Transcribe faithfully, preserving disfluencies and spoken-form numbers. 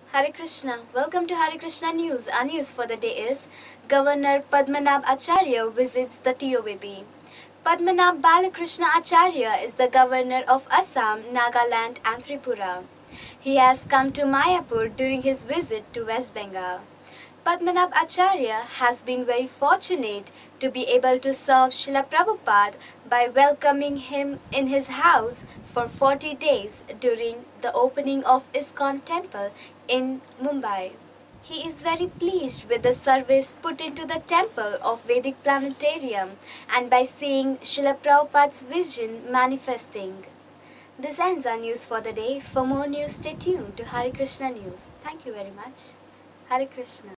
Hare Krishna. Welcome to Hare Krishna News. Our news for the day is Governor Padmanabh Acharya visits the T O B B. Padmanabh Balakrishna Acharya is the governor of Assam, Nagaland and Tripura. He has come to Mayapur during his visit to West Bengal. Padmanabh Acharya has been very fortunate to be able to serve Srila Prabhupada by welcoming him in his house for forty days during the opening of ISKCON temple in Mumbai. He is very pleased with the service put into the temple of Vedic Planetarium and by seeing Srila Prabhupada's vision manifesting. This ends our news for the day. For more news, stay tuned to Hare Krishna News. Thank you very much. Hare Krishna.